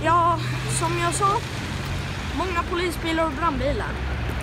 Ja, som jag sa, många polisbilar och brandbilar.